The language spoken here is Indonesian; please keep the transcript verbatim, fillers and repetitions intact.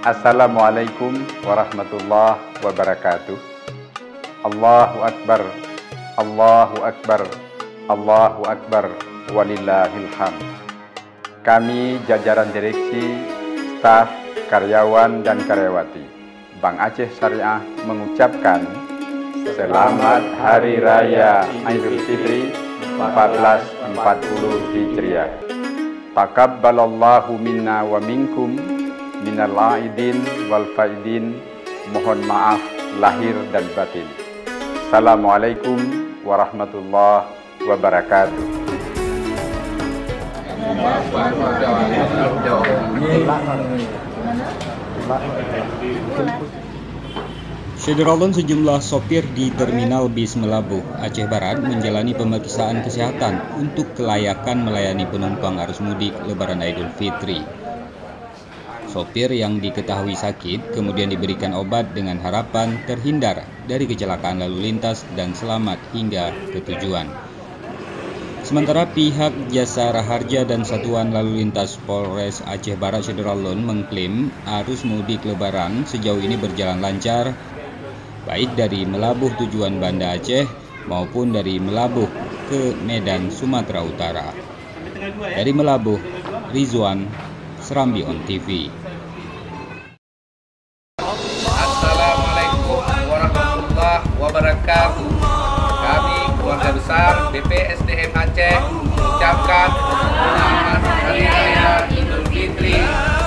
Assalamualaikum warahmatullahi wabarakatuh. Allahu Akbar, Allahu Akbar, Allahu Akbar, walillahil hamd. Kami jajaran direksi, staf, karyawan dan karyawati Bank Aceh Syariah mengucapkan Selamat Hari Raya Idul Fitri seribu empat ratus empat puluh Hijriah. Taqabbalallahu minna wa minkum minal aidin wal faidin. Mohon maaf lahir dan batin. Assalamualaikum warahmatullahi wabarakatuh. Syederalun sejumlah sopir di Terminal Bis Melabuh, Aceh Barat menjalani pemeriksaan kesehatan untuk kelayakan melayani penumpang arus mudik Lebaran Idul Fitri. Sopir yang diketahui sakit kemudian diberikan obat dengan harapan terhindar dari kecelakaan lalu lintas dan selamat hingga ke tujuan. Sementara pihak Jasa Raharja dan Satuan Lalu Lintas Polres Aceh Barat Syederalun mengklaim arus mudik Lebaran sejauh ini berjalan lancar, baik dari Melabuh tujuan Banda Aceh maupun dari Melabuh ke Medan, Sumatera Utara. Dari Melabuh, Rizwan, Serambi On T V. Assalamualaikum warahmatullahi wabarakatuh. Kami keluarga besar B P S D M Aceh mengucapkan Selamat Hari Raya Idul Fitri